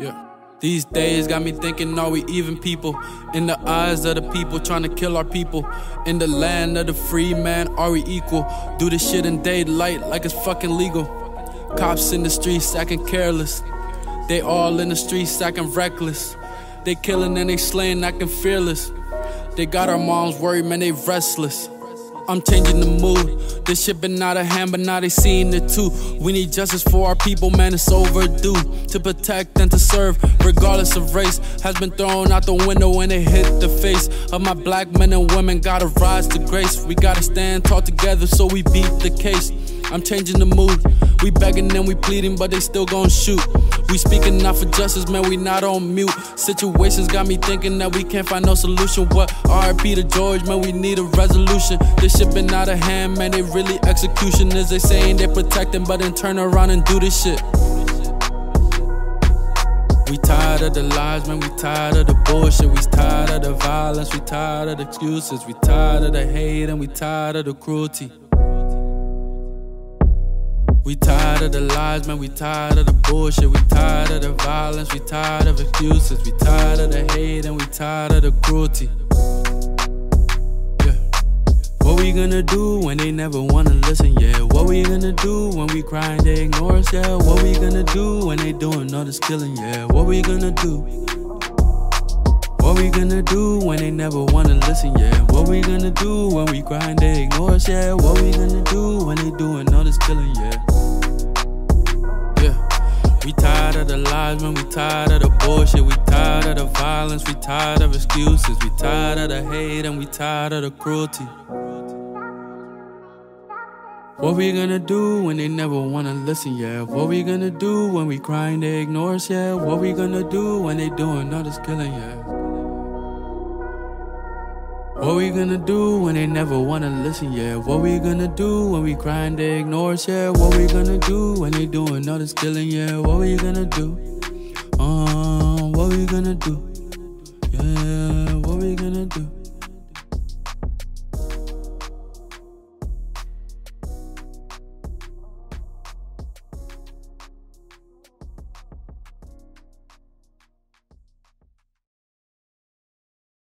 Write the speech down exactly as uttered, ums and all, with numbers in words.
Yeah. These days got me thinking, are we even people? In the eyes of the people trying to kill our people. In the land of the free, man, are we equal? Do this shit in daylight like it's fucking legal. Cops in the streets acting careless. They all in the streets acting reckless. They killing and they slaying acting fearless. They got our moms worried, man, they restless. I'm changing the mood. This shit been out of hand, but now they seeing it too. We need justice for our people, man, it's overdue. To protect and to serve, regardless of race, has been thrown out the window when it hit the face of my black men and women. Gotta rise to grace. We gotta stand tall together so we beat the case. I'm changing the mood. We begging and we pleading, but they still gon' shoot. We speaking not for justice, man, we not on mute. Situations got me thinking that we can't find no solution. What R I P to George, man, we need a resolution. This shit been out of hand, man, they really executioners. They saying they protecting, but then turn around and do this shit. We tired of the lies, man, we tired of the bullshit. We tired of the violence, we tired of the excuses. We tired of the hate and we tired of the cruelty. We tired of the lies, man, we tired of the bullshit. We tired of the violence, we tired of excuses. We tired of the hate and we tired of the cruelty. Yeah. What we gonna do when they never wanna listen, yeah? What we gonna do when we cry and they ignore us, yeah? What we gonna do when they doing all this killing, yeah? What we gonna do? What we gonna do when they never wanna listen, yeah? What we gonna do when we cry and they ignore us, yeah? What we gonna do when they doing all this killing, yeah? We tired of the lies, man, we tired of the bullshit. We tired of the violence, we tired of excuses. We tired of the hate and we tired of the cruelty. What we gonna do when they never wanna listen, yeah? What we gonna do when we cry and they ignore us, yeah? What we gonna do when they doing all this killing, yeah? What we gonna do when they never wanna listen, yeah? What we gonna do when we cry and they ignore us, yeah? What we gonna do when they doing all this killing, yeah? What we gonna do? Uh, what we gonna do? Yeah.